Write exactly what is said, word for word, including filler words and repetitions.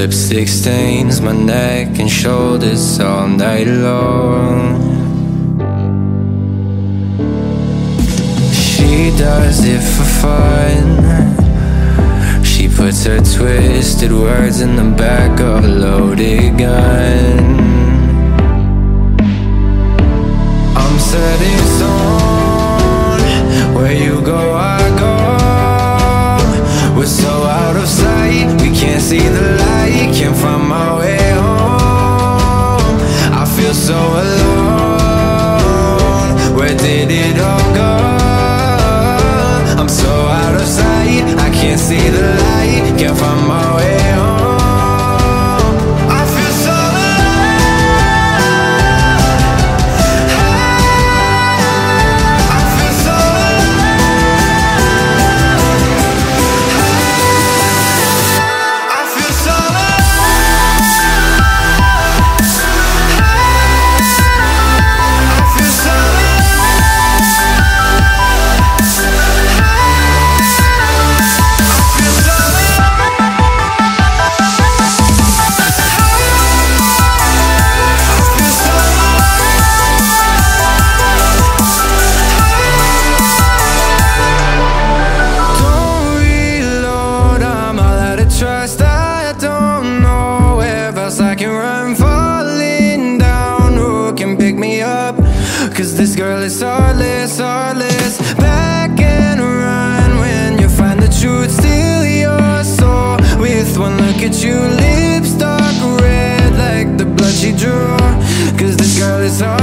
lipstick stains my neck and shoulders all night long. She does it for fun. She puts her twisted words in the back of a loaded gun. I'm setting stone. Where you go, I go. We're so out of sight, we can't see the light. Can't find my way home. I feel so alone. Where did it all go? I'm so out of sight, I can't see the light. Can't find my way home. I feel so alive. I feel so alive. I feel so alive. I feel so trust. I don't know where else I can run. Falling down, who can pick me up? Cause this girl is heartless, heartless. Back and run when you find the truth. Steal your soul with one look at you. Lips dark red like the blood she drew. Cause this girl is heartless.